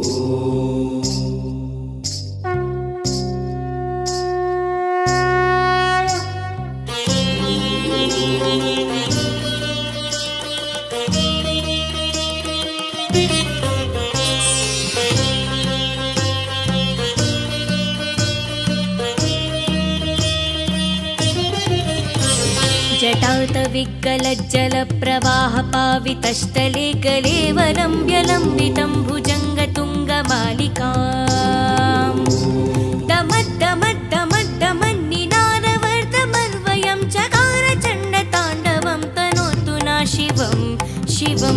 जटातविकलज्जलप्रवाहपावितस्थले कलेवरम्ब्यलम्बितं भुजङ्गतुङ्गमालिकाम् दमद्दमद्दमद्दमन्निनादवर्धमर्वयं चकारचण्डताण्डवं तनोतु नः शिवं शिवम्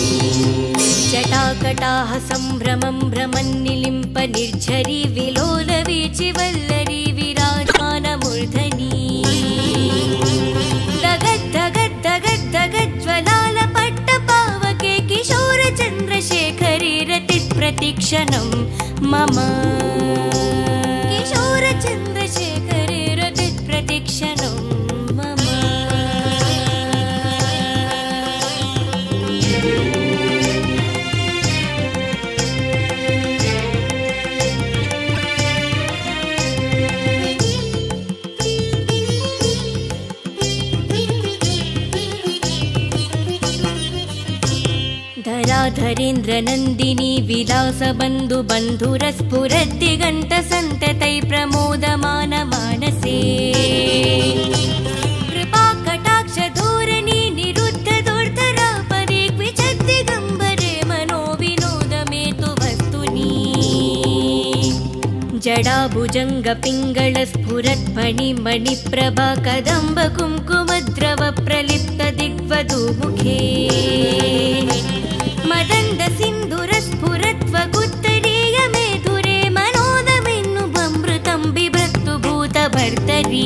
जटाकटाः सम्भ्रमं भ्रमन्निलिम्प निर्झरी विलोलवीचिवल्लरी विराजमानमूर्धनी दगद्दगद्दगद्दगज्ज्वलालपट्टपावके किशोरचन्द्रशेखरी रतिप्रतिक्षणं मम किशोरचन्द्रशेखरी रतिप्रतिक्षणं मम। धराधरेन्द्रनन्दिनी विलासबन्धुबन्धुरस्फुरद्दिगन्तसन्ततै प्रमोदमानमानसे कृपाकटाक्षधोरणी निरुद्धदुर्धरापदे क्विचद्दिगम्बरे मनोविनोदमेतु वस्तुनि जडाभुजङ्गपिङ्गलस्फुरद्फणिमणिप्रभा कदम्बकुङ्कुमद्रवप्रलिप्तदिग्वधूमुखे मदन्दसिन्धुरस्फुरत्वगुत्तरीयमेधुरे मनोदमिन्नुभमृतं बिभर्तु भूतभर्तरी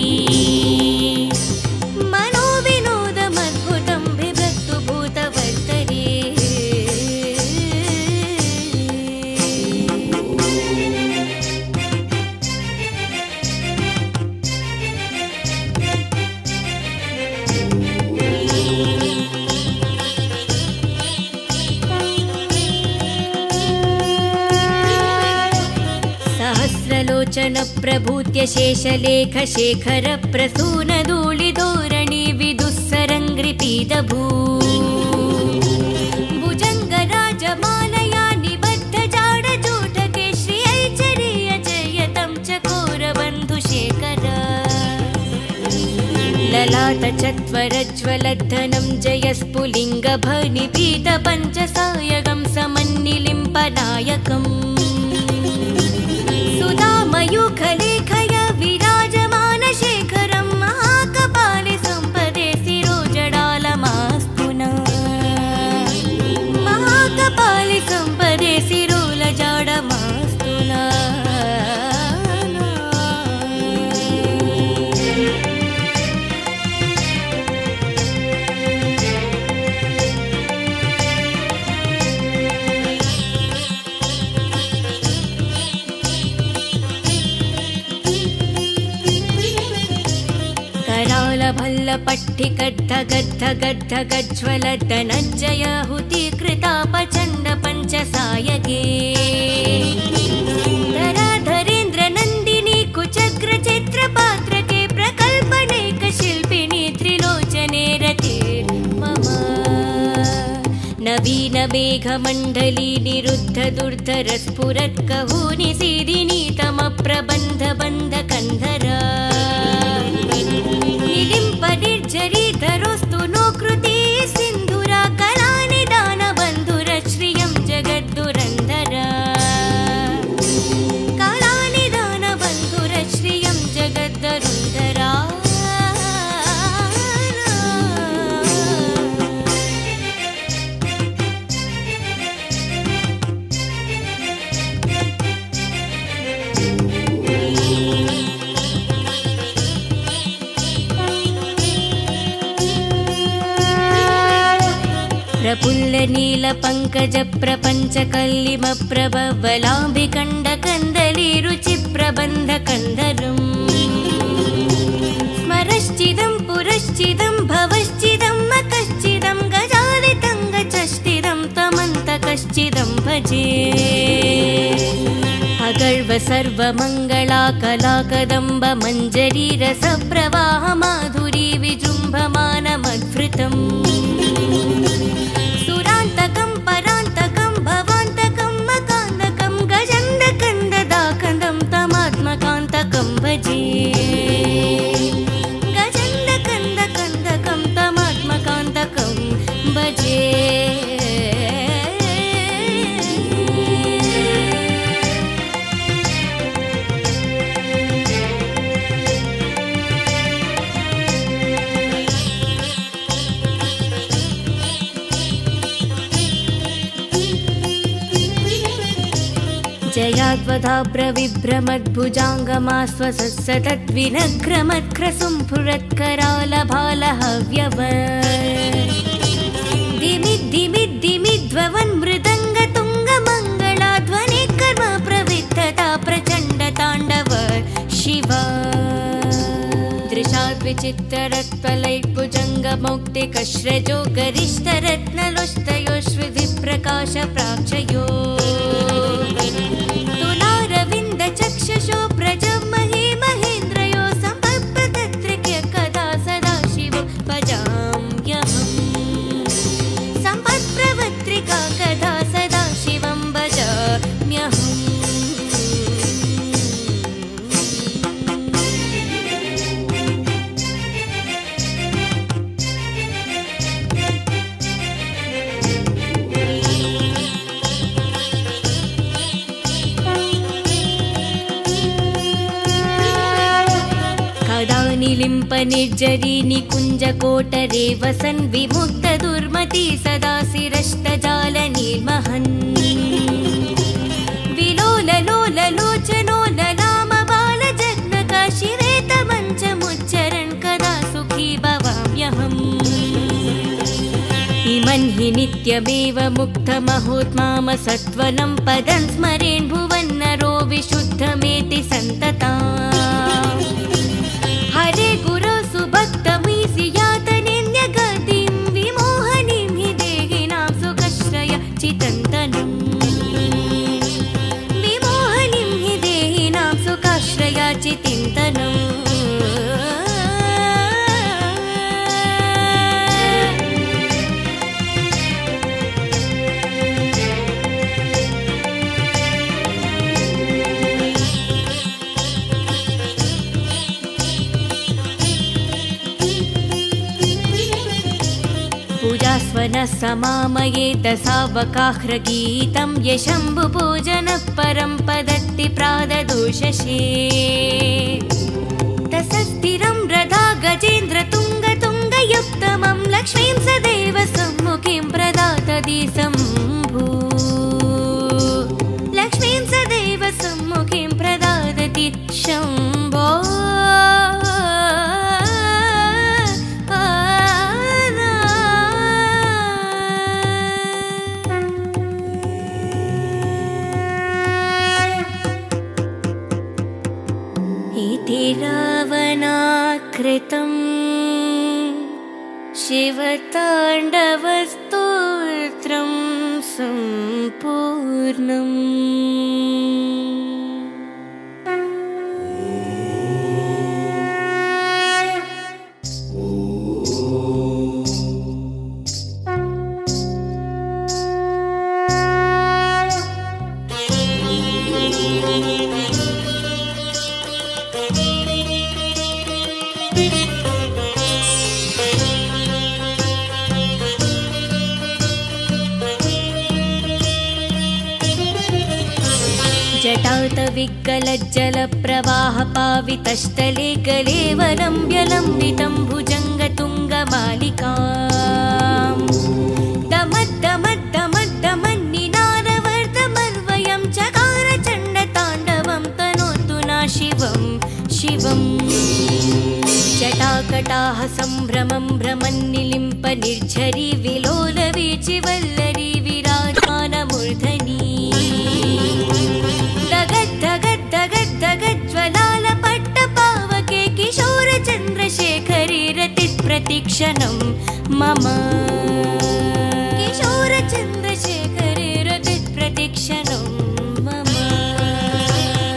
मनोविनोदमद्भुतं बिभर्तु भूतभर्तरी। सहस्रलोचन प्रभूत्य शेषलेख शेखर प्रसूनधूलिधोरणी विदुस्सरङ्घ्रिपीतभू भुजङ्गराजमालया निबद्धजाडजूटके श्रियैचरीयजयतं चकोरबन्धुशेखर ललाटचत्वरज्वलद्धनं जयस्फुलिङ्गभनिपीतपञ्चसायकं समन्निलिम्पनायकम् सुधामयूखलेखय विराजमानशेखरं महाकपाले सम्पदे शिरोजडालमास्तु नः महाकपाले सम्पदे शिरोलजाडमास्तु नः। भल्लपट्टिकद्धगद्धगद्धगज्ज्वलधनञ्जयाहुतीकृतापचण्डपञ्चसायके धराधरेन्द्रनन्दिनी कुचग्रचित्रपात्रके प्रकल्पनेकशिल्पिनी त्रिलोचने रते मम नवीनमेघमण्डली निरुद्धदुर्धरस्फुरत्कहूनि सीदिनीतमप्रबन्धबन्धकन्धरा निर्झरीधरोस्तु नो कृति सिन्धुरा कलानिदानबन्धुरश्रियं जगद्दुरन्धरा कलानिदानबन्धुरश्रियं जगद्दुरन्धरा। प्रफुल्लनीलपङ्कजप्रपञ्चकल्लिमप्रभवलाम्बिकण्डकन्दलीरुचिप्रबन्धकन्धरम् स्मरश्चिदं पुरश्चिदं भवश्चिदं मकश्चिदं गजालितं गचश्चिदं तमन्तकश्चिदं भजे। सर्वमङ्गला कला कदम्ब मञ्जरी रसप्रवाह माधुरी विजृम्भमानमद्भृतम् सुरान्तकं परान्तकं भवान्तकं मकान्तकं गजन्दकन्ददाकन्दं तमात्मकान्तकं भजे गजन्दकन्दकन्दकं तमात्मकान्तकं भजे जयाद्वधाप्रविभ्रमद्भुजाङ्गमास्वसत्सतद्विनग्रमत्क्रसुम्फुरत्करालभालहव्यवन् दिमिद्दिमिद्दिमिध्ववन् मृदङ्गतुङ्गमङ्गला ध्वनिकर्म प्रविद्धता प्रचण्डताण्डव शिवा दृशाद्विचित्ररत्पलैर्भुजङ्गमौक्तिकश्रजो गरिष्ठरत्नलोष्टयोश्विधिप्रकाशप्राक्षयो तुलारविन्दचक्षुषो प्रजमहे महेन्द्रयो सम्पत्प्रतत्रिक्य कदा सदा शिवं भजाम्यहम् सम्पत्प्रवत्रिका कदा सदा शिवं भजाम्यहम् निलिम्पनिर्जरी निकुञ्जकोटरे वसन् विमुक्तदुर्मती सदा शिरष्टजालनीर्महन् विलोललोललोचनो ललामबालजग्नका शिवेतमञ्चमुच्चरन् कदा सुखी भवाम्यहम् इमन् हि नित्यमेव मुक्तमहोत्माम सत्वनं पदं स्मरेन् भुवन्नरो विशुद्धमेति सन्तता हरे गुरो सुभक्तमीसि यातनिन्यगतिं विमोहनीं हि देहिनां सुखश्रय चितन्तनम् विमोहनीं हि देहिनां सुखाश्रय चितिन्तनम् पूजास्वनः समामयेत सावकाह्रगीतं यशम्भुपूजनः परं पदत्ति प्राददोषशे तसस्थिरं रथा गजेन्द्र तुङ्गयुक्तमं लक्ष्मीं सदैव सम्मुखीं प्रदातति शम्भु लक्ष्मीं सदैव सम्मुखीं प्रदातति शम्भो रावणाकृतं शिवताण्डवस्तोत्रं सम्पूर्णम् जटातविकलज्जलप्रवाहपावितस्थले कलेवरम्ब्यलम्बितं भुजङ्गतुङ्गमालिकां दमद्दमद्दमद्दमन्निनादवर्धमन्वयं चकारचण्डताण्डवं तनोतु न शिवं शिवम् जटाकटाः सम्भ्रमं भ्रमन्निलिम्प निर्झरी विलोलवीचिवल्लरी विराजमानमूर्धनी दगज्ज्वलालपट्टपावके किशोरचन्द्रशेखरे रतिप्रतीक्षणं मम किशोरचन्द्रशेखरे रतिप्रतीक्षणं मम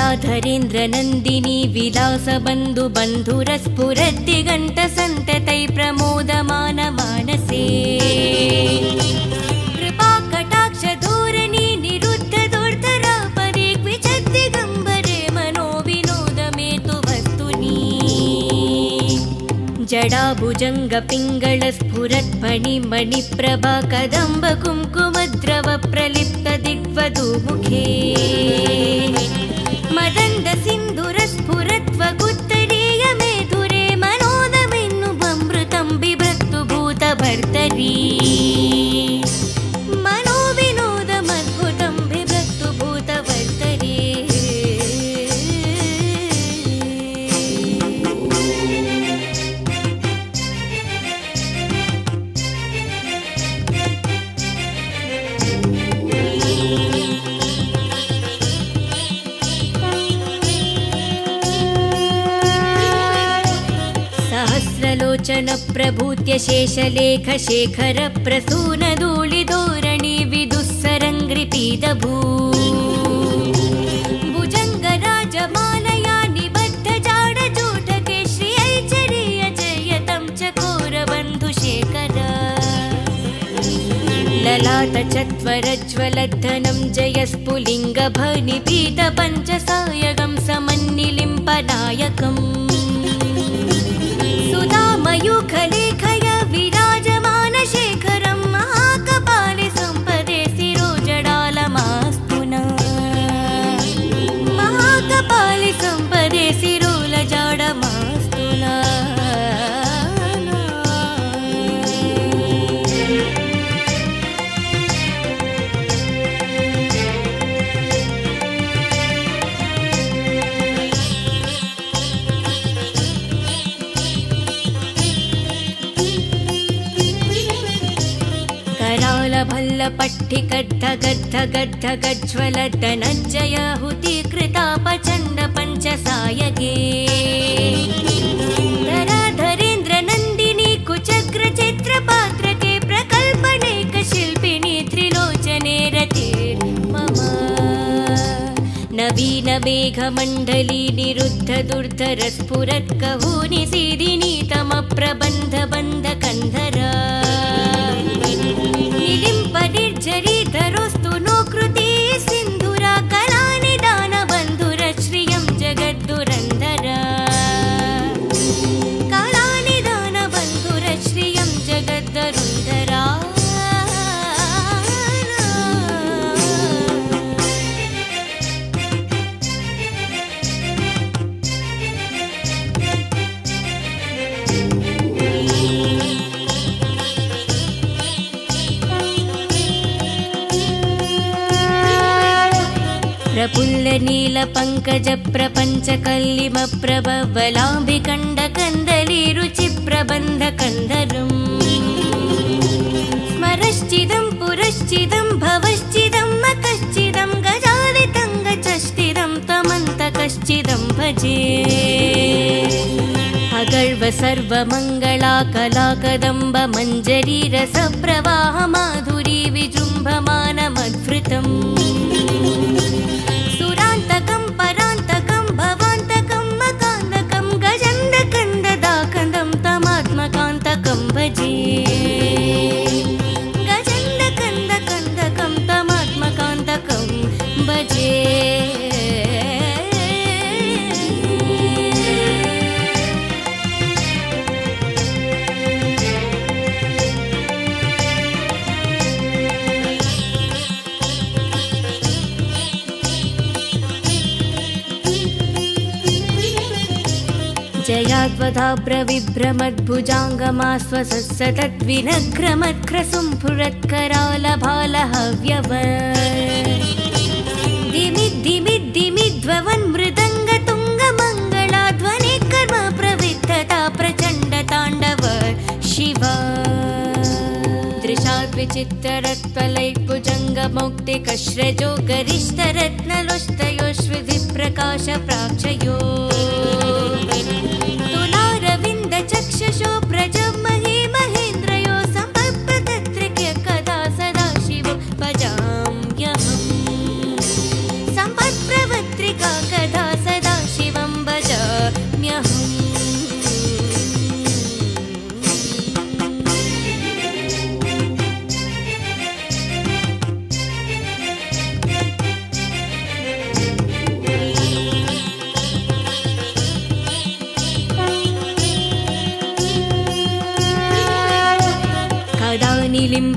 जलाधरेन्द्रनन्दिनी विलासबन्धु बन्धुरस्फुरद्दिगण्टसन्ततै प्रमोदमान मानसे कृपाकटाक्षधोरणी निरुद्ध दुर्धरापरे क्विचिद्दिगम्बरे मनोविनोदमेतु वस्तुनि जडाभुजङ्गपिङ्गलस्फुरत्फणिमणिप्रभा कदम्ब कुङ्कुमद्रव प्रलिप्त दिग्वधूमुखे मदन्द सिन्धुरस्फुरत्वगुत्तरीय मेधुरे मनोदमिन्नुभमृतं बिभ्रतु भूतभर्तरी मनोविनोदमद्भुतं बिभ्रतु भूतभर्तरी सहस्रलोचन प्रभूत्य शेषलेख शेखर प्रसून धूलिधोरणी विदुस्सरङ्घ्रिपीदभू भुजङ्गराजमालया निबद्ध जाडजूटके श्रियैचरीय जयतं चकोरबन्धुशेखर ललाटचत्वरज्वलद्धनं जयस्फुलिङ्गभनिपीत पञ्चसायकं समन्निलिम्पनायकम् सुधामयूखलेखय विराजमान शेखरं महाकपाले सम्पदे शिरोजडालमास्तु न महाकपाले सम्पदे शिरोलजाडमास्तु न भल्लपट्टिकद्ध गद्ध गद्ध गज्ज्वलद्धनज्जय हुतिकृतापचण्ड पञ्चसायके धराधरेन्द्रनन्दिनी कुचग्रचित्रपात्रके प्रकल्पनेकशिल्पिनी त्रिलोचने रतिर्मम नवीन मेघमण्डली निरुद्ध दुर्धरस्फुरत्कहूनि सीदिनी तमप्रबन्ध बन्ध कन्धरा निर्जरीधरोस्तु नो कृति सिन्धुरा कलानिदान बन्धुर श्रियं जगद्दुरन्धर कलानिदान बन्धुर श्रियं जगद्दुरन्धरा प्रफुल्ल नील पंकज प्रपंच कल्लिम प्रभवलाम्बिकण्ड कन्दली रुचि प्रबन्ध कन्धरम् स्मरश्चिदं पुरश्चिदं भवश्चिदं मकश्चिदं गजादितं गचश्चिदं तमन्तकश्चिदं भजे अगर्व सर्वमङ्गला कला कदम्ब मञ्जरी रसप्रवाह माधुरी विजृम्भमानमद्भृतम् सुरान्तकं परान्तकं भवान्तकं मकान्तकं गजन्दकन्ददाकन्दं तमात्मकान्तकं भजे गजन्दकन्दकन्दकं तमात्मकान्तकं भजे जयाद्वधाप्रविभ्रमद्भुजाङ्गमास्वसत्सतद्विनघ्रमत्क्रसुम्फुरत्करालभालहव्यव दिमिद्दिमिद्दिमिद्ववन् मृदङ्गतुङ्गमङ्गलाध्वनि कर्म प्रविद्धता प्रचण्डताण्डव शिव दृशाद्विचित्तरत्वलैर्भुजङ्गमौक्तिकश्रजो गरिष्ठरत्नलोष्टयोश्विधिप्रकाश प्राक्षयो तुलारविन्दचक्षुषो प्रजमहि महेन्द्रयो सम्पत्प्रतत्रिक्य कदा सदा शिवो भजाम्यहम् सम्पत्प्रवत्रिका कदा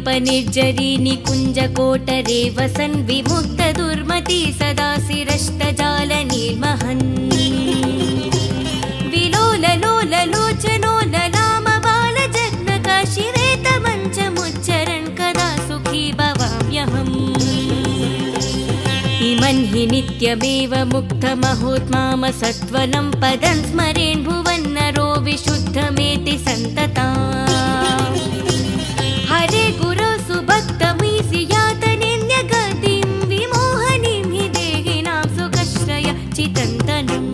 निर्जरी निकुञ्जकोटरे वसन् विमुक्तदुर्मती सदा शिरष्टजालनीर्महन् विलोललोललोचनो ललामबालजग्नकाशिवेतमञ्चमुच्चरन् कदा सुखी भवाम्यहम् इमं हि नित्यमेव मुक्तमहोत्मामसत्त्वनं पदं स्मरेन् भुवन्नरो विशुद्धमेति सन्तता हरे गुरो सुभक्तमीसि यातनिन्यगतिं विमोहनीं हि देहिनां सुखश्रय चितन्तनं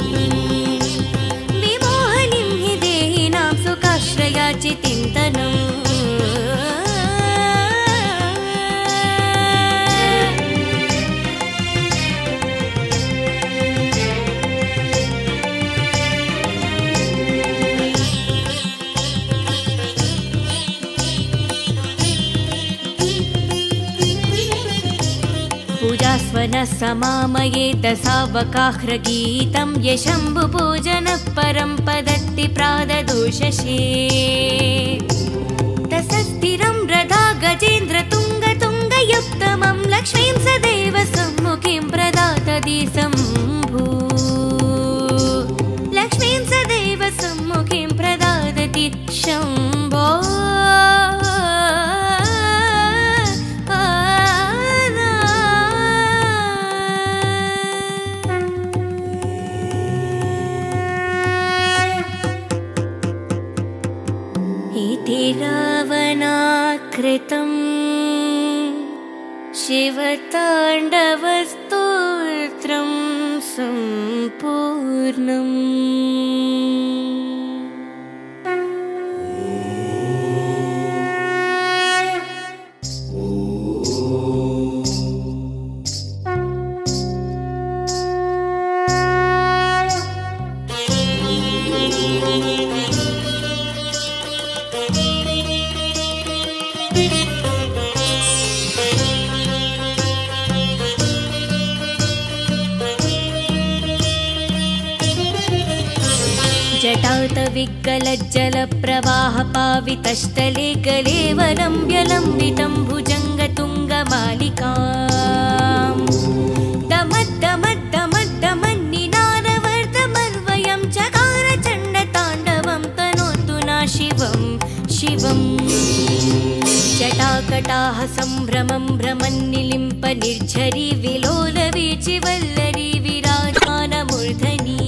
विमोहनीं हि देहिनां सुखाश्रय चितिन्तनम् पूजास्वनः समामये दशावकाह्रगीतं यशम्भुपूजनः परं पदत्ति प्राददोषशे तसस्थिरं रथा गजेन्द्र तुङ्गयुक्तमं लक्ष्मीं सदैव सम्मुखीं प्रदातति शम्भु लक्ष्मीं सदैव सम्मुखीं प्रदातति शम्भो रावणाकृतं शिवताण्डवस्तोत्रं सम्पूर्णम् जटातविकलज्जलप्रवाहपावितस्थले कलेवरम्ब्यलम्बितं भुजङ्गतुङ्गमालिकाम् दमद्दमद्दमद्दमन्निनादवर्धमन्वयं चकारचण्डताण्डवं तनोतु ना शिवं शिवम् जटाकटाः सम्भ्रमं भ्रमन्निलिम्प निर्झरी विलोलवीचिवल्लरी विराजमानमूर्धनी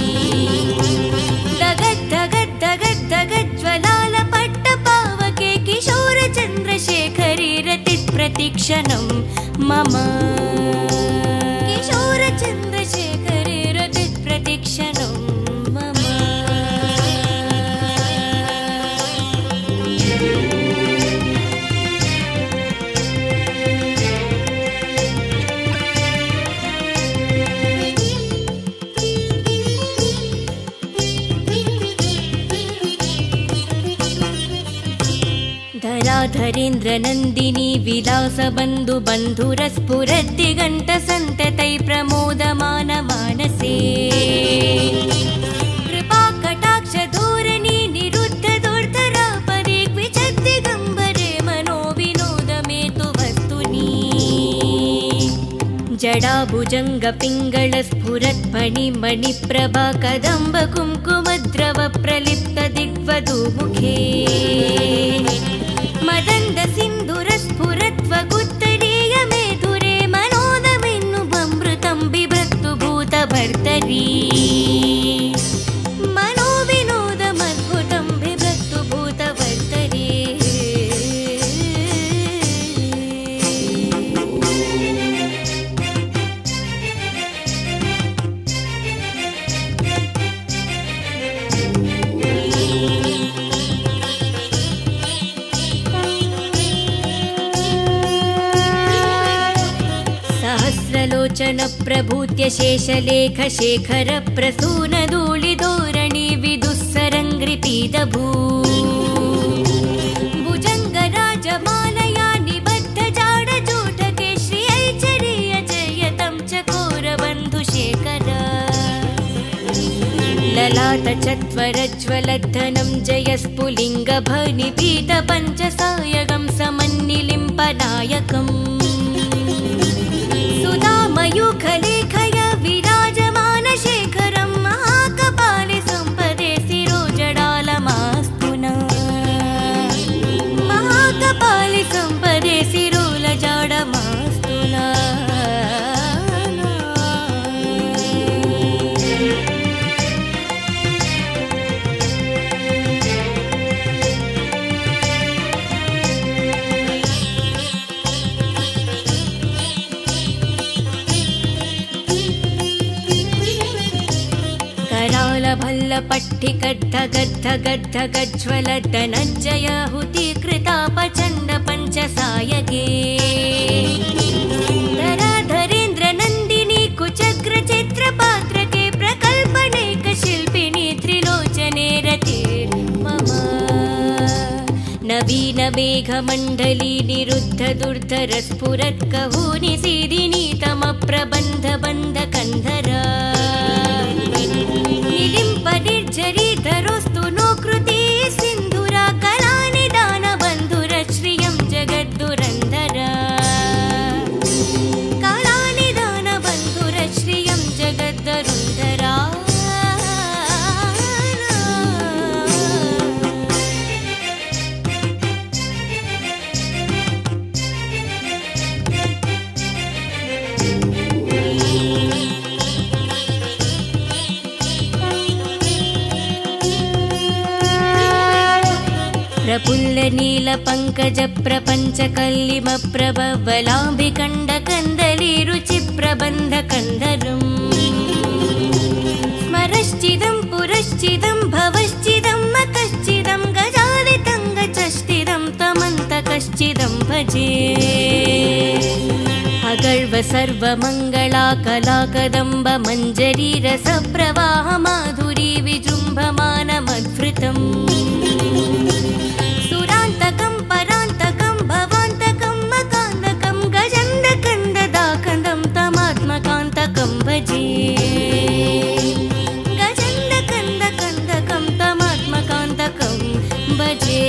दगद्दगद्दगद्दगज्ज्वलालपट्टपावके किशोरचन्द्रशेखरी रतिप्रतिक्षणं मम किशोरचन्द्रशेखरी रतिप्रतिक्षणं मम धराधरेन्द्रनन्दिनी विलासबन्धु बन्धुरस्फुरद्दिगन्तसन्ततै प्रमोदमानमानसे कृपाकटाक्षधोरणी निरुद्धदुर्धरापदिग्विजद्दिगम्बरे मनोविनोदमेतु वस्तुनि जडाभुजङ्गपिङ्गलस्फुरत्फणिमणिप्रभा कदम्बकुङ्कुमद्रवप्रलिप्तदिग्वधूमुखे मदन्दसिन्धुरस्फुरत्वगुत्तरीयमेधुरे मनोदमिन्नुभमृतं बिभ्रतु भूतभर्तरी मनोविनोदमद्भुतं बिभ्रतु भूतभर्तरी सहस्रलोचन प्रभूत्य शेषलेख शेखर प्रसूनधूलिधोरणी विदुस्सरङ्घ्रिपीदभू भुजङ्गराजमालया निबद्धजाडजोटके श्रियैचरीय जयतं चकोरबन्धुशेखर ललाटचत्वरज्वलद्धनं जयस्फुलिङ्गभनिपीतपञ्चसायकं समन्निलिम्पनायकम् सुधामयूखलेखय विराजमानशेखरं महाकपाले सम्पदे शिरोजडालमास्तु न महाकपाले सम्पदे शिरोलजाडमास्तु न भल्लपट्टिकद्धगद्धगद्धगज्ज्वलद्धनज्जयाहुतिकृतापचण्ड पञ्चसायके धराधरेन्द्रनन्दिनी कुचग्रचित्रपात्रके प्रकल्पनेकशिल्पिनी त्रिलोचने रतिर्मम नवीनमेघमण्डली निरुद्धदुर्धरस्फुरत्कहूनि सीदिनीतमप्रबन्धबन्धकन्धरा निर्जरीधरोस्तु नो कृति सिन्धुरा कलानिदानबन्धुर श्रियं जगद्दुरन्धरा कलानिदानबन्धुर श्रियं जगद्दुरन्धरा प्रफुल्लनीलपङ्कजप्रपञ्चकल्लिमप्रभवलाम्बिकण्डकन्दलीरुचिप्रबन्धकन्धरम् स्मरश्चिदं पुरश्चिदं भवश्चिदं मकश्चिदं गजालितं गचश्चिदं तमन्तकश्चिदं भजे अगर्व सर्वमङ्गला कलाकदम्ब मञ्जरी रसप्रवाह माधुरी विजृम्भमानमद्भृतम् सुरान्तकं परान्तकं भवान्तकं मकान्तकं गजन्दकन्ददाकन्दं तमात्मकान्तकं भजे गजन्दकन्दकन्दकं तमात्मकान्तकं भजे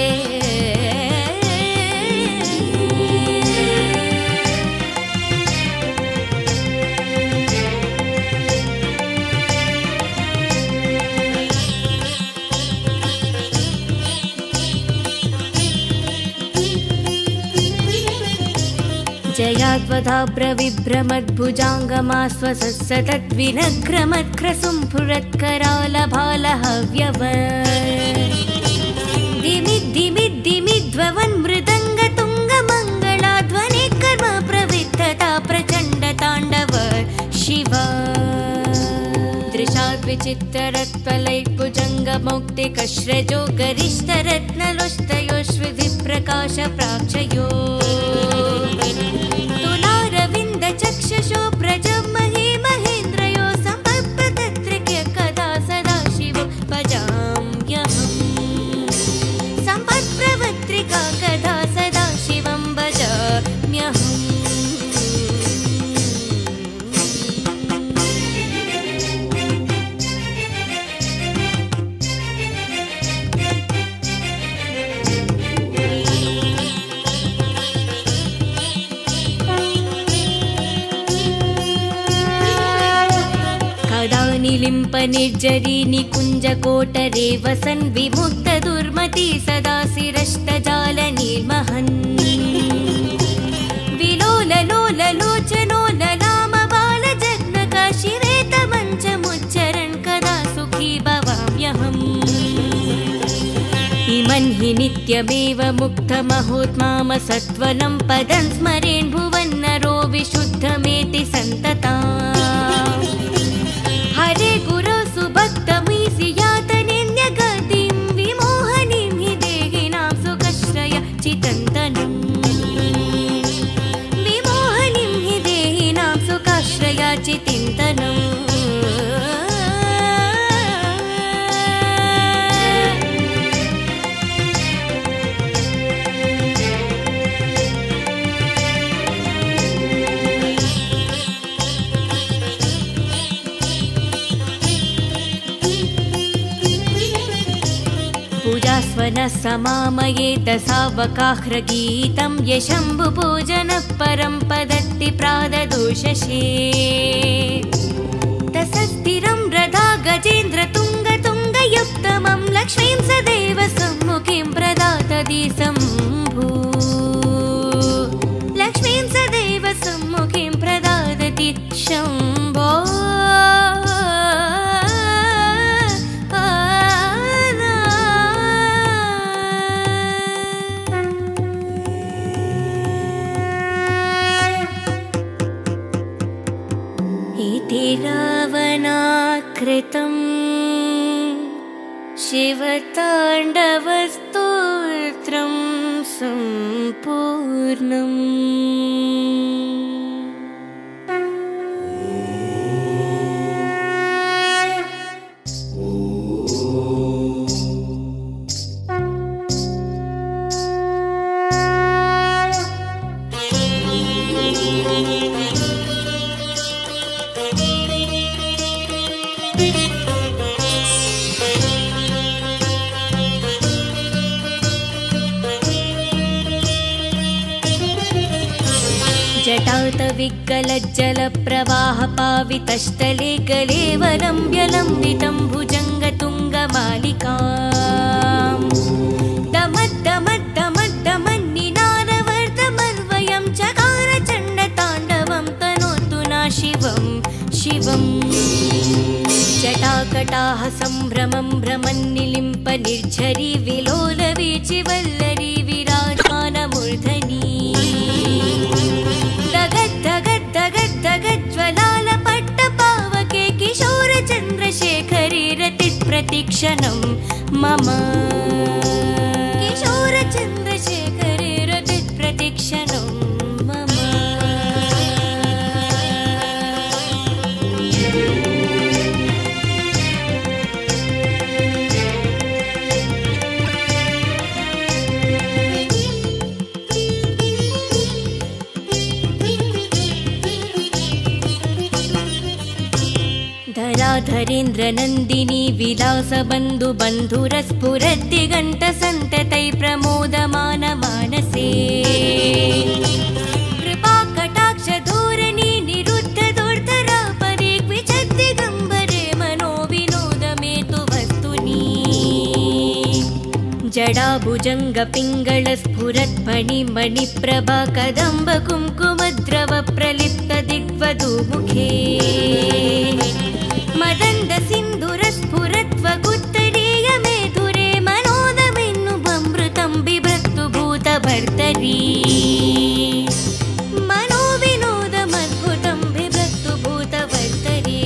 जयाद्वधाब्रविभ्रमद्भुजाङ्गमास्वसत्सतद्विनग्रमत्क्रसुम्फुरत्करालभालहव्यव दिमिद्दिमिद्दिमिध्ववन् मृदङ्गतुङ्गमङ्गलाध्वनि कर्म प्रविद्धता प्रचण्डताण्डव शिवा दृशाद्विचित्तरत्पलैर्भुजङ्गमौक्तिकश्रजो गरिष्ठरत्नलोष्टयोश्विधिप्रकाशप्राक्षयो तुलारविन्दचक्षुषो प्रजमहे महेन्द्रयो सम्पत्प्रतत्रिक्य कदा सदा शिवं भजाम्यहम् सम्पत्प्रवत्रिका कदा सदा शिवं भजाम्यहम् निलिम्पनिर्जरी निकुञ्जकोटरे वसन् विमुक्तदुर्मती सदा शिरष्टजालनीर्महन् विलोललोललोचनो ललामबालजग्नका शिवेतमञ्चमुच्चरन् कदा सुखी भवाम्यहम् इमन् हि नित्यमेव मुक्तमहोत्माम सत्वनं पदं स्मरेन् भुवन्नरो विशुद्धमेति सन्तता हरे गुरो सुभक्तमीसि यातनेऽन्यगतिं विमोहनीं हि देहिनां सुखश्रय चितन्तनम् विमोहनीं हि देहिनां सुखाश्रय चितिन्तनम् मनः समामयेत सावकाह्रगीतं यशम्भुपूजनः परं पदत्ति प्राददोषशे तसस्थिरं रथा गजेन्द्र तुङ्गयुक्तमं लक्ष्मीं सदैव सम्मुखीं प्रदातति शम्भु लक्ष्मीं सदैव सम्मुखीं प्रदादति शम्भो रावणाकृतं शिवताण्डवस्तोत्रं सम्पूर्णम्। जटातविकलज्जलप्रवाहपावितस्थले कलेवरम्ब्यलम्बितं भुजङ्गतुङ्गमालिकाम् दमद्दमद्दमद्दमन्निनादवर्धमर्वयं चकारचण्डताण्डवं तनोतु ना शिवं शिवम् जटाकटाः सम्भ्रमं भ्रमन्निलिम्प निर्झरी विलोलवीचिवल्लरी विराजमानमूर्धनी धगद्धगद्धगद्धगज्ज्वलालपट्टपावके किशोरचन्द्रशेखरी रतिप्रतिक्षणं मम किशोरचन्द्रशेखरी रतिप्रतिक्षणं मम। धराधरेन्द्रनन्दिनी विलासबन्धुबन्धुरस्फुरद्दिगन्तसन्ततै प्रमोदमानमानसे कृपाकटाक्षधोरणी निरुद्धदुर्धरापरे क्विचद्दिगम्बरे मनोविनोदमेतु वस्तुनि जडाभुजङ्गपिङ्गलस्फुरत्फणिमणिप्रभा कदम्बकुङ्कुमद्रवप्रलिप्तदिग्वधूमुखे मदन्दसिन्धुरस्फुरत्वगुत्तरीयमेधुरे मनोदमिन्नुभमृतं बिभ्रतु भूतभर्तरी मनोविनोदमद्भुतं बिभ्रतु भूतभर्तरी।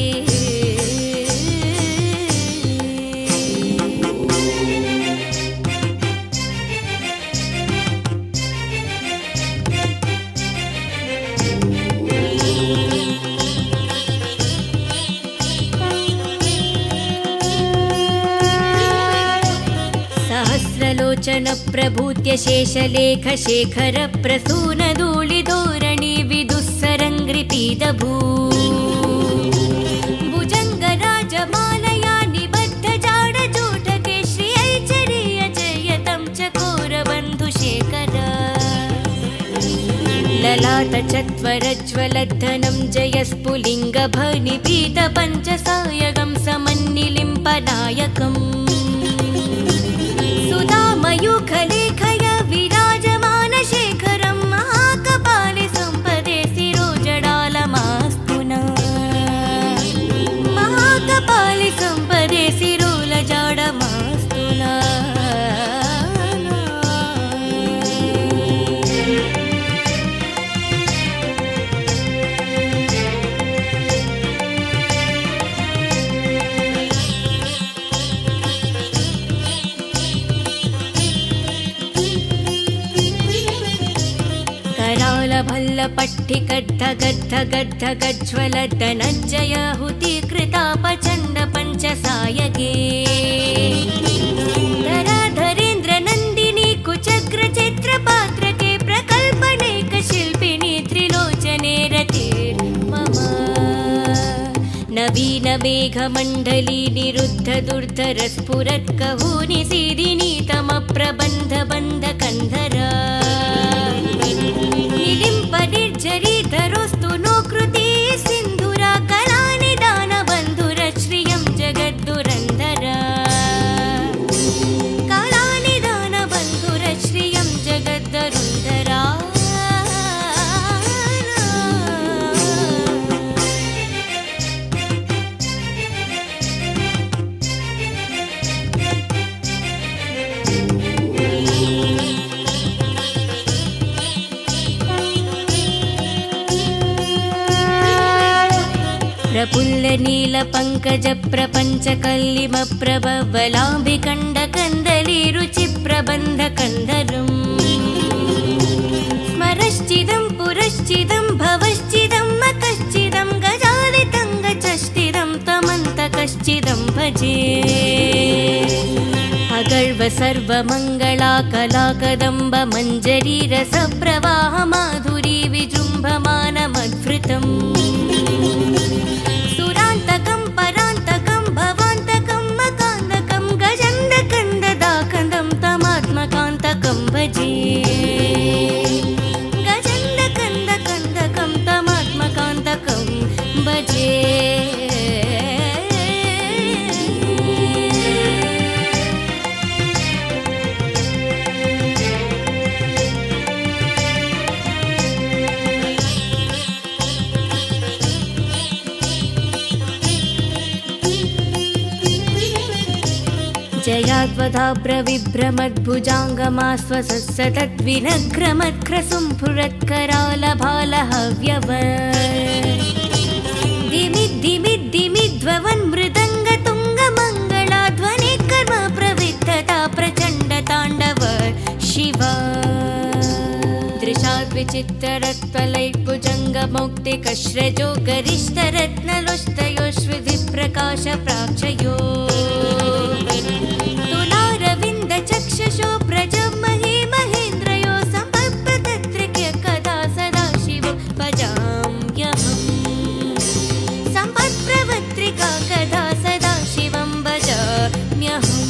सहस्रलोचन प्रभूत्य शेषलेख शेखर प्रसून धूलिधोरणी विदुस्सरङ्घ्रिपीदभू भुजङ्गराजमालया निबद्ध जाडजोटके श्रियैचरीय जयतं चकोरबन्धुशेखर ललाटचत्वरज्वलद्धनं जयस्फुलिङ्गभनिपीतपञ्चसायकं समन्निलिम्पनायकम् सुधामयूखलेखय विराजमानशेखरं महाकपाले सम्पदे शिरोजडालमास्तु न महाकपाले सम्पदे शिरोलजाडमास्तु न। भल्लपट्टिकद्धगद्धगद्धगज्ज्वलधनञ्जयाहुतीकृतापचण्डपञ्चसायके धराधरेन्द्रनन्दिनी कुचग्रचित्रपात्रके प्रकल्पनेकशिल्पिनी त्रिलोचने रतिर्मम नवीन मेघमण्डली निरुद्ध दुर्धर स्फुरत् कहूनि सीदिनी तमप्रबन्ध बन्ध कन्धरा निलिम्प निर्जरीधरोस्तु नो कृति सिन्धुरा कलानिदान बन्धुर श्रियं जगद्दुरन्धरा कलानिदान बन्धुर श्रियं जगद्दुरन्धरा प्रफुल्ल नील पंकज प्रपंच कल्लिम प्रभवलाम्बि कंड कंदली रुचि प्रबंध कंदरम् स्मरश्चिदं पुरश्चिदं भवश्चिदं मकश्चिदं गजालितं गचश्चिदं तमन्तकश्चिदं भजे अगर्व सर्वमङ्गला कला कदम्ब मञ्जरी रस प्रवाह माधुरी विजृम्भमान मद्भृतम् सुरान्तकं परान्तकं भवान्तकं मकान्तकं गजन्दकन्ददाकन्दं तमात्मकान्तकं भजे गजन्दकन्दकन्दकं तमात्मकान्तकं भजे जयाद्वधाब्रविभ्रमद्भुजाङ्गमास्वसत्सतद्विनग्रमत्क्रसुम्फुरत्करालभालहव्यवन् मृदङ्गतुङ्गमङ्गलाध्वनि कर्म प्रविद्धता प्रचण्डताण्डव शिवा दृशाद्विचित्तरत्वलैर्भुजङ्गमौक्तिकश्रजो गरिष्ठरत्नलोष्टयोश्विधिप्रकाश प्राक्षयो तुलारविन्द चक्षुषो प्रजमहि महेन्द्रयो सम्पत्पतत्रिक्य कदा सदा शिवं भजाम्यहम् सम्पत्प्रवत्रिका कदा सदा शिवं भजाम्यहम्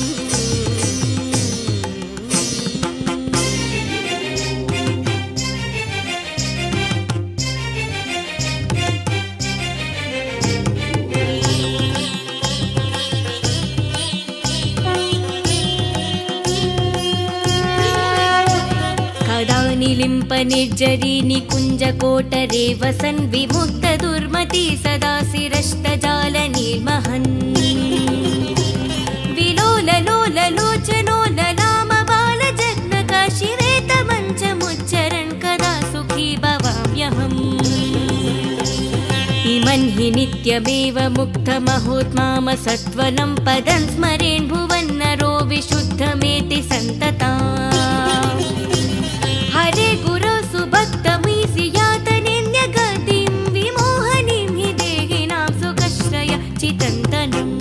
निलिम्प निर्जरी निकुञ्ज कोटरे वसन् विमुक्त दुर्मति सदा शिरष्टजाल निर्महन् विलोल लोल लोचनो ललाम बाल जग्नका शिवेत मञ्चमुच्चरन् कदा सुखी भवाम्यहम् इमन् हि नित्यमेव मुक्तमहोत्माम सत्वनं पदं स्मरेन् भुवन्नरो विशुद्धमेति सन्तता हरे गुरो सुभक्तमीसि यातनिन्यगतिं विमोहनीं हि देहिनां सुखश्रय चितन्तनम्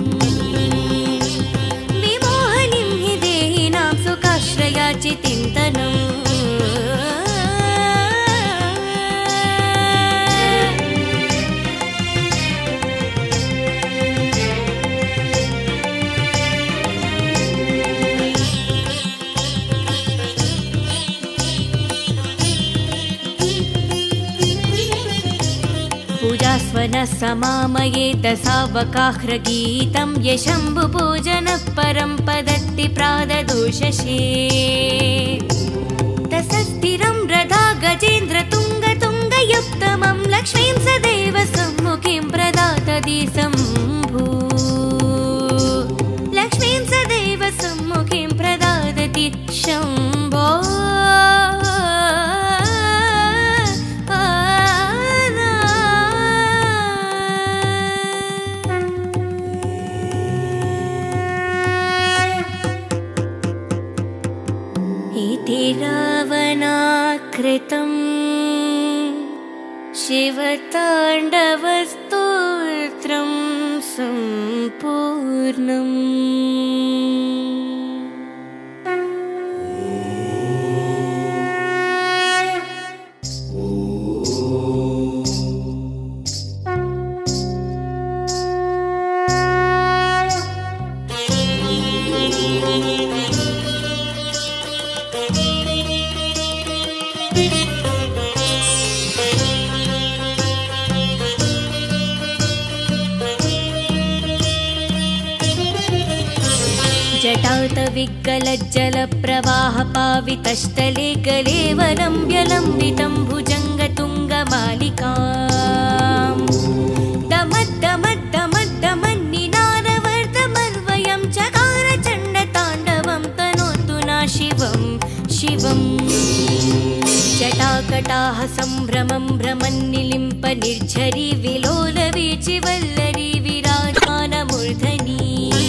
विमोहनीं हि देहिनां सुखाश्रय चितिन्तनम् पूजास्वनः समामयेत सावकाह्रगीतं यशम्भुपूजनः परं पदत्ति प्राददोषशे तसस्थिरं रथा गजेन्द्र तुङ्गतुङ्गयुक्तमं लक्ष्मीं सदैव सम्मुखीं प्रदातति शम्भु लक्ष्मीं सदैव सम्मुखीं प्रदातति शम्भो रावणाकृतं शिवताण्डवस्तोत्रं सम्पूर्णम् जटातविकलज्जलप्रवाहपावितस्थले गलेवलम्ब्यलम्बितं भुजङ्गतुङ्गमालिकाम् दमद्दमद्दमद्दमन्निनादवर्धमन्वयं चकारचण्डताण्डवं तनोतु न शिवं शिवम् जटाकटाः सम्भ्रमं भ्रमन्निलिम्प निर्झरी विलोलवीचिवल्लरी विराजमानमूर्धनी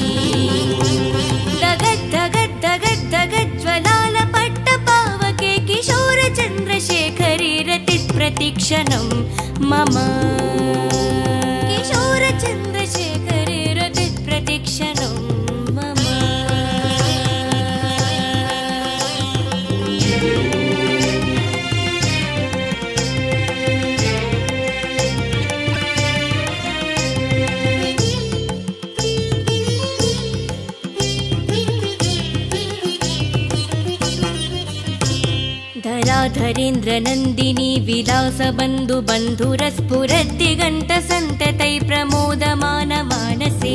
दगद्दगद्दगद्दगज्ज्वलालपट्टपावके किशोरचन्द्रशेखरी रतिप्रतिक्षणं मम किशोरचन्द्रशेखरी रतिप्रतिक्षणं मम धराधरेन्द्रनन्दिनी विलासबन्धु बन्धुरस्फुरद्दिगन्तसन्ततै प्रमोदमानमानसे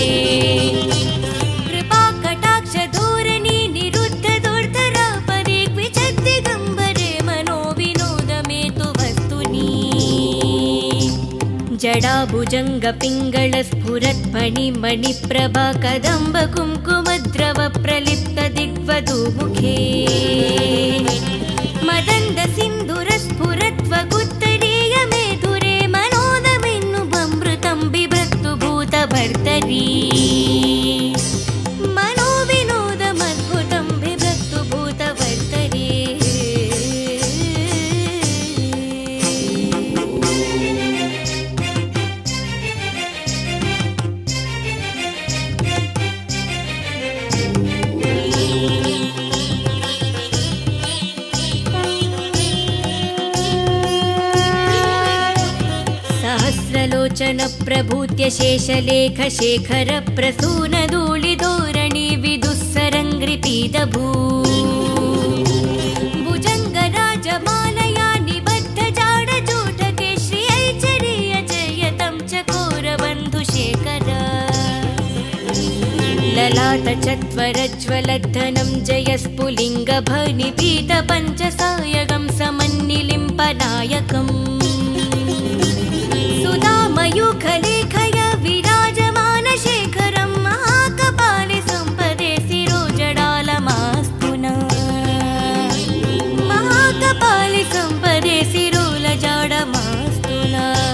कृपाकटाक्षधोरणी निरुद्धदुर्धरापदे क्विचद्दिगम्बरे मनोविनोदमेतु वस्तुनि जडाभुजङ्गपिङ्गलस्फुरद्फणिमणिप्रभा कदम्बकुङ्कुमद्रव प्रलिप्तदिग्वधूमुखे मदन्दसिन्धुरस्फुरत्वगुत्तरीयमेधुरे मनोदमिन्नुभमृतं बिभ्रतु भूतभर्तरी मनोविनोदमद्भुतं बिभ्रतु भूतभर्तरी सहस्रलोचन प्रभूत्य शेषलेख शेखर प्रसूनधूलिधोरणि विदुःसरङ्घ्रिपीतभू भुजङ्गराजमालया निबद्धजाडजोटके श्रियैचरीयजयतं चकोरबन्धुशेखर ललाटचत्वरज्वलद्धनं जयस्फुलिङ्गभनिपीतपञ्चसायकं समन्निलिम्पनायकम् सुधामयूखलेखय विराजमानशेखरं महाकपाले सम्पदे शिरोजडालमास्तु न महाकपाले सम्पदे शिरोलजाडमास्तु न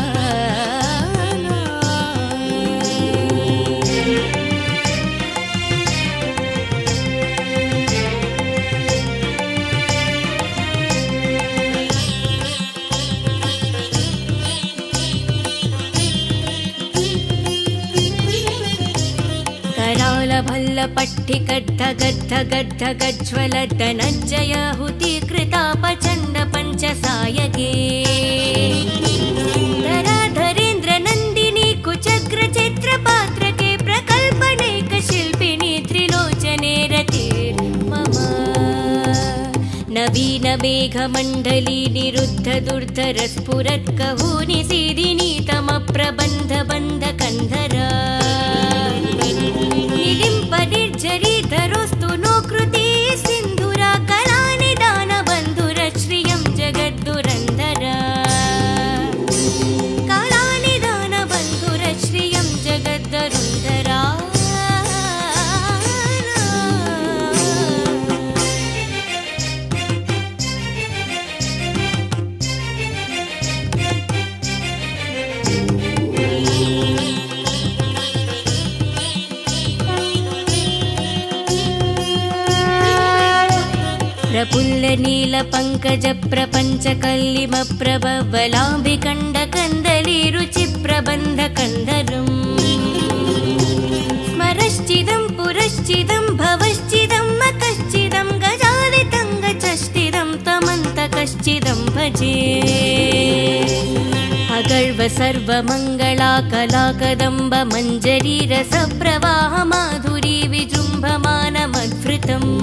भल्लपट्टिकद्धगद्धगद्धगज्ज्वलधनज्जयाहुतिकृतापचण्ड पञ्चसायके धराधरेन्द्रनन्दिनी कुचग्रचित्रपात्रके प्रकल्पनेकशिल्पिनी त्रिलोचने रतिर्मम नवीनमेघमण्डली निरुद्धदुर्धरस्फुरत्कहूनि सीदिनी तमप्रबन्धबन्धकन्धरा निलिम्पनिर्झरीधरोस्तु नो कृती सिन्धुरा कलानिदानबन्धुरश्रियं जगद्दुरन्धरा कलानिदानबन्धुरश्रियं जगद्दुरन्धरा प्रफुल्लनीलपङ्कजप्रपञ्चकल्लिमप्रभवलाम्बिकण्डकन्दलीरुचिप्रबन्धकन्धरम् स्मरश्चिदं पुरश्चिदं भवश्चिदं मतश्चिदं गजादितङ्गचष्टिदं तमन्तकश्चिदं भजे अगर्व सर्वमङ्गला कलाकदम्ब मञ्जरी रसप्रवाह माधुरी विजृम्भमानमद्भृतम्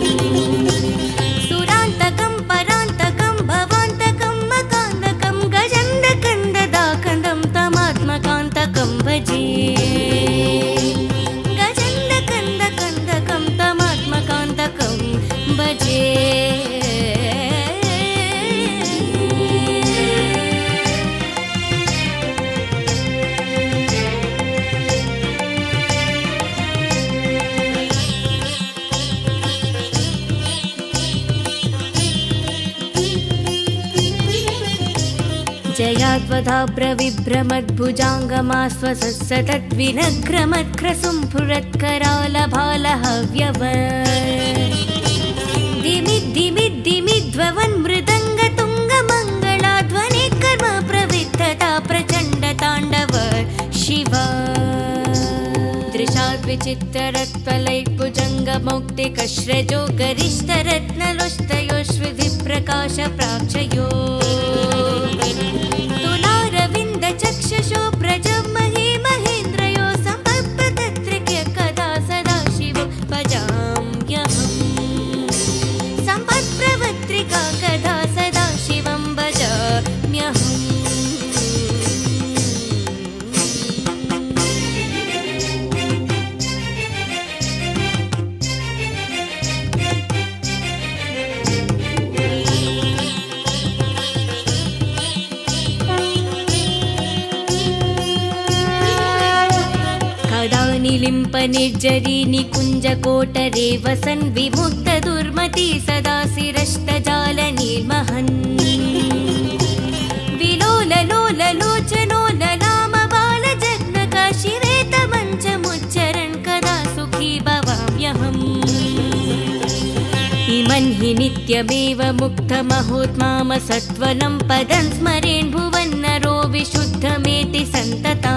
सुरान्तकं परान्तकं भवान्तकं मकान्तकं गजन्दकन्ददाकन्दं तमात्मकान्तकं भजे गजन्दकन्दकन्दकं जयात्वधा प्रविभ्रमद्भुजाङ्गमास्वसत्सतद्विनग्रमत्क्रसुम्फुरत्करालभालहव्यव दिमिद्दिमिद्दिमिध्ववन् मृदङ्गतुङ्गमङ्गलाध्वनि कर्म प्रविद्धता प्रचण्डताण्डव शिवा दृशाद्विचित्तरत्वलैर्भुजङ्गमौक्तिकश्रजो गरिष्ठरत्नलोष्टयोश्विधिप्रकाशप्राक्षयो तुलारविन्दचक्षुषो प्रजमहे महेन्द्रयो सम्पत्प्रतत्रिक्य कदा सदा शिवो भजाम्यहम् सम्पत्प्रवत्रिका कदा सदा शिवं भजाम्यहम् निलिम्पनिर्जरी निकुञ्जकोटरे वसन् विमुक्तदुर्मती सदा शिरष्टजालनीर्महन् विलोललोललोचनोललामबालजग्नकाशिवेतमञ्चमुच्चरन् कदा सुखी भवाम्यहम् इमन् हि नित्यमेव मुक्तमहोत्मामसत्त्वनं पदं स्मरेन् भुवन्नरो विशुद्धमेति सन्तता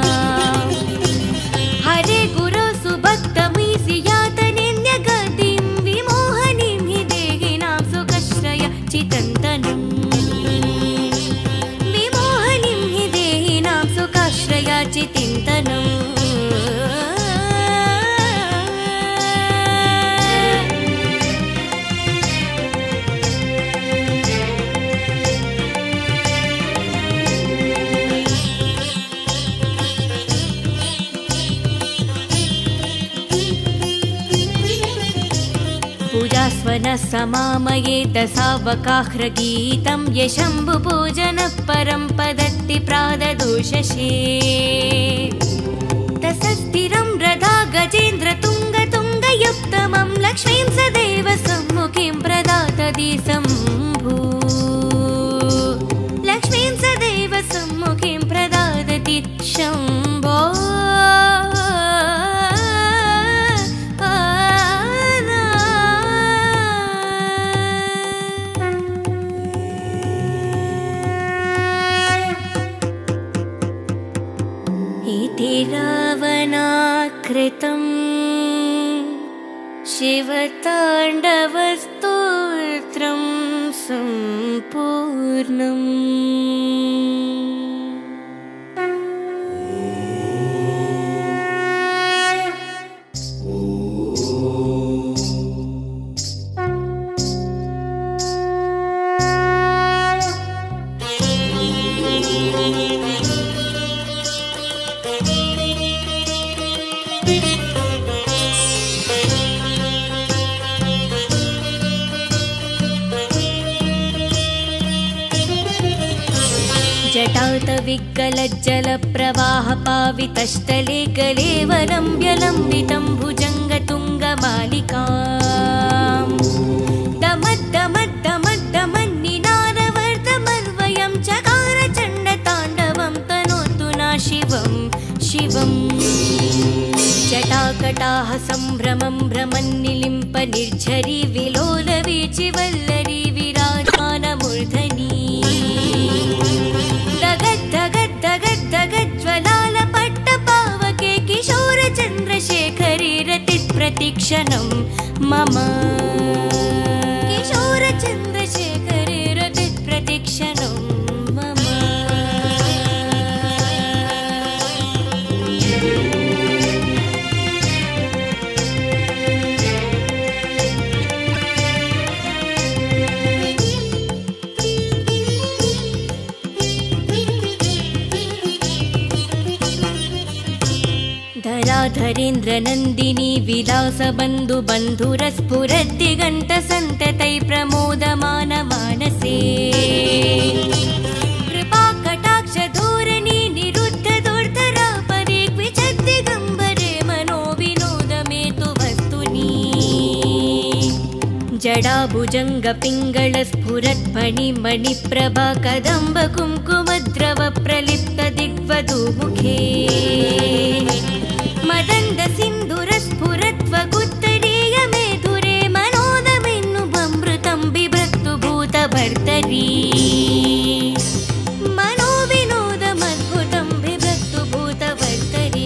हरे गुरो सुभक्तमीसि यातनिन्यगतिं विमोहनीं हि देहिनां सुखश्रय चितन्तनं विमोहनीं हि देहिनां सुखाश्रय चितिन्तनम् पूजास्वनः समामयेत सावकाह्रगीतं यशम्भुपूजनः परं पदत्ति प्राददोषशे तसस्थिरं रथा गजेन्द्रतुङ्गतुङ्गयुक्तमं लक्ष्मीं सदैव सम्मुखीं प्रदातति शम्भू लक्ष्मीं सदैव सम्मुखीं प्रदादति शम्भो रावणाकृतं शिवताण्डवस्तोत्रं सम्पूर्णम् जटातविकलज्जलप्रवाहपावितस्थले कलेवलम्ब्यलम्बितं भुजङ्गतुङ्गमालिकाम् दमद्दमद्दमद्दमन्निनादवर्धमर्वयं चकारचण्डताण्डवं तनोतु न शिवं शिवम् जटाकटाः सम्भ्रमं भ्रमन्निलिम्प निर्झरी विलोलवीचिवल्लरी विराजमानमूर्धनी दगद्दगद्दगद्दगज्ज्वलालपट्टपावके किशोरचन्द्रशेखरी रतिप्रतिक्षणं मम किशोरचन्द्रशेखरी रतिप्रतिक्षणं मम धराधरेन्द्रनन्दिनी विलासबन्धुबन्धुरस्फुरद्दिगन्तसन्ततै प्रमोदमानमानसे कृपाकटाक्षधोरणी निरुद्धदुर्धरापदे मनोविनोदमेतु वस्तुनि जडा भुजङ्गपिङ्गलस्फुरत्फणिमणिप्रभा कदम्ब कुङ्कुमद्रव प्रलिप्त दिग्वधूमुखे मदन्द सिन्दूरस्फुरत्वगुत्तरीय मेधुरे मनोदमिन्नुममृतं बिभ्रतु भूतभर्तरी मनोविनोदमद्भुतं बिभ्रतु भूतभर्तरी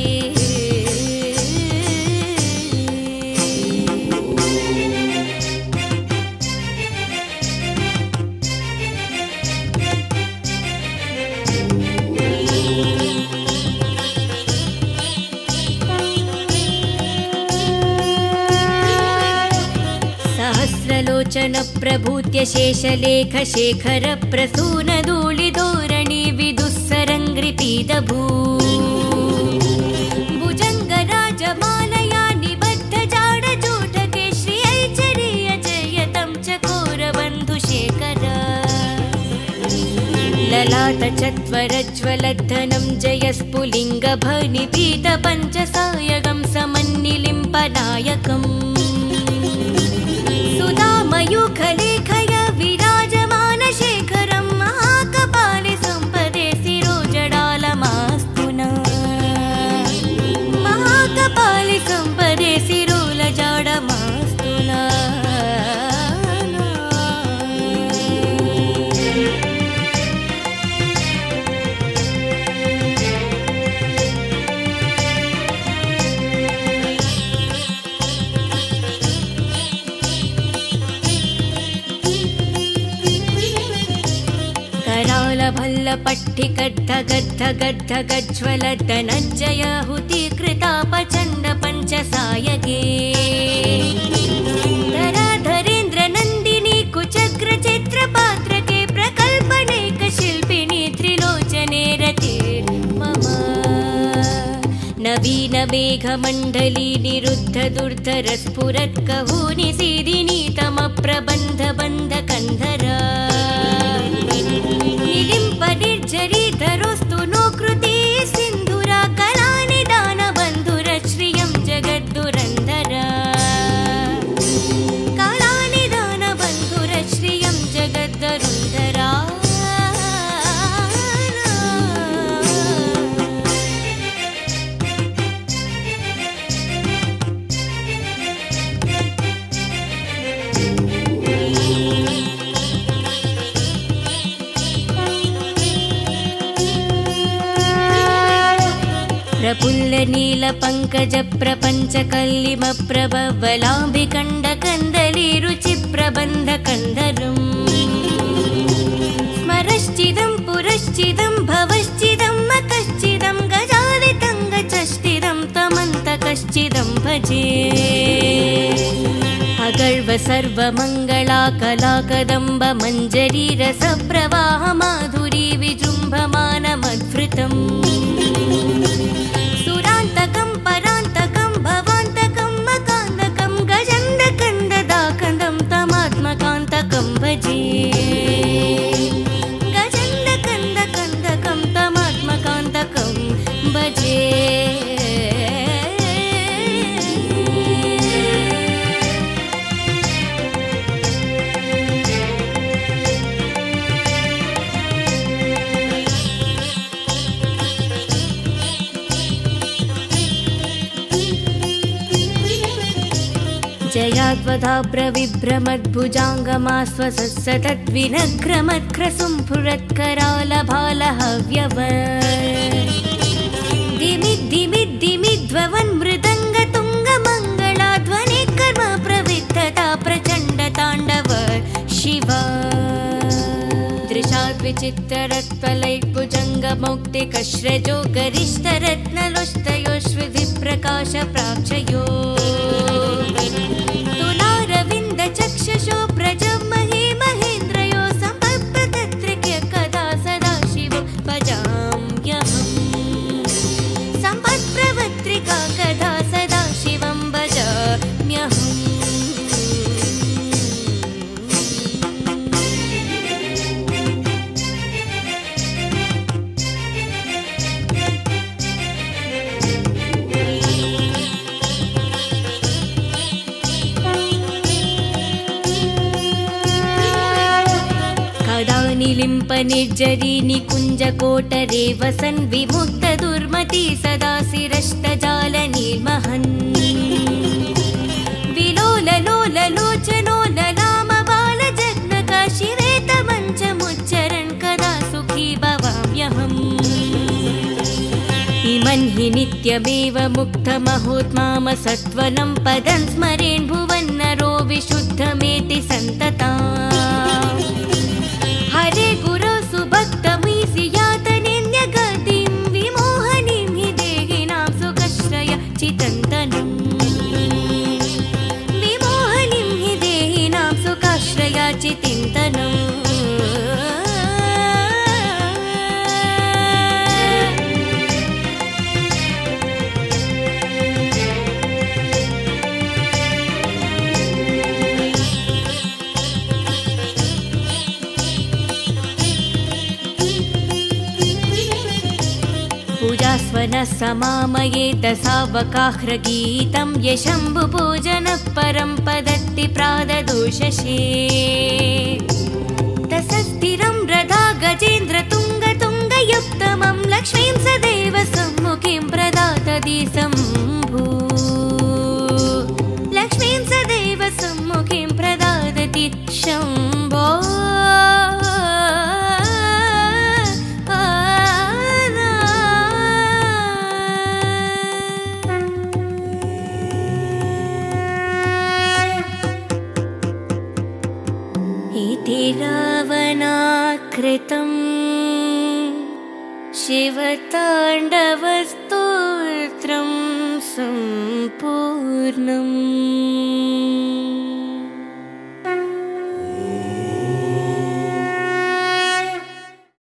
सहस्रलोचन प्रभूत्य शेषलेख शेखर प्रसून धूलिधोरणि विदुस्सरङ्घ्रिपीतभू भुजङ्गराजमालया निबद्ध जाडजूटके श्रियैचरीय जयतं चकोरबन्धुशेखर ललाटचत्वरज्वलद्धनं जयस्फुलिङ्गभनिपीत पञ्चसायकं समन्निलिम्पनायकम् सुधामयूखलेखय विराजमान शेखरं महाकपाले सम्पदे शिरोजडालमास्तु न महाकपाले सम्पदे शिरोलजाडमास्तु न भल्लपट्टिकद्ध गद्ध गद्ध गज्ज्वल धनञ्जय हुतिकृता प्रचण्ड पञ्चसायके धराधरेन्द्र नन्दिनी कुचग्र चित्रपात्रके प्रकल्पनेक शिल्पिनी त्रिलोचने रते मम नवीन मेघमण्डली निरुद्ध दुर्धर स्फुरत् कहूनि सीदिनी तम प्रबन्ध बन्ध कन्धरा निर्जरीधरोस्तु नो कृति सिन्धुरा कलानिदान बन्धुर श्रियं जगद्दुरन्धरा कलानिदान बन्धुर श्रियं जगद्दुरन्धरा प्रफुल्ल नील पंकज प्रपंच कल्लिम प्रभवलाम्बिकण्ड कन्दली रुचि प्रबन्ध कन्दरम् स्मरश्चिदं पुरश्चिदं भवश्चिदं मतश्चिदं गजालितं गचश्चिदं तमन्तकश्चिदं भजे अगर्व सर्वमङ्गला कला कदम्ब मञ्जरी रसप्रवाह माधुरी विजृम्भमान मद्भृतम् सुरान्तकं परान्तकं भवान्तकं मकान्तकं गजन्दकन्ददाकन्दं तमात्मकान्तकं भजे गजन्दकन्दकन्दकं तमात्मकान्तकं भजे जयाद्वधाब्रविभ्रमद्भुजाङ्गमास्वसत्सतद्विनग्रमत्क्रसुम्फुरत्करालभालहव्यव दिमिद्दिमिद्दिमिद्ववन् मृदङ्गतुङ्गमङ्गलाध्वनि कर्म प्रविद्धता प्रचण्डताण्डव शिवा दृशाद्विचित्ररत्पलैर्भुजङ्गमौक्तिकश्रजो गरिष्ठरत्नलोष्टयोश्विधिप्रकाश प्राक्षयो तुलारविन्द चक्षुषो प्रजमहि महेन्द्रयो सम्पत्प्रतत्रिक्य कदा सदा शिवं भजाम्यहम् सम्पत्प्रवत्रिका कदा सदा शिवं भजाम्यहम् निलिम्प निर्जरी निकुञ्जकोटरे वसन् विमुक्त दुर्मति सदा शिरष्टजाल निर्महन् विलोल लोल लोचनो ललाम बाल जग्नक शिरेत मञ्चमुच्चरन् कदा सुखी भवाम्यहम् इमन् हि नित्यमेव मुक्तमहोत्माम सत्वनं पदं स्मरेन् भुवन्नरो विशुद्धमेति सन्तता हरे गुरो सुभक्तमीसि यातनिन्यगतिं विमोहनीं हि देहिनां सुखश्रय चितन्तनम् विमोहनीं हि देहिनां सुखाश्रय चितिन्तनम् पूजास्वनः समामयेत सावकाह्रगीतं यशम्भुपूजनः परं पदत्ति प्राददोषशे तसस्थिरं रथा गजेन्द्र तुङ्गयुक्तमं लक्ष्मीं सदैव सम्मुखीं प्रदातति शम्भु लक्ष्मीं सदैव सम्मुखीं प्रदातति शम्भो रावणाकृतं शिवताण्डवस्तोत्रं सम्पूर्णम्।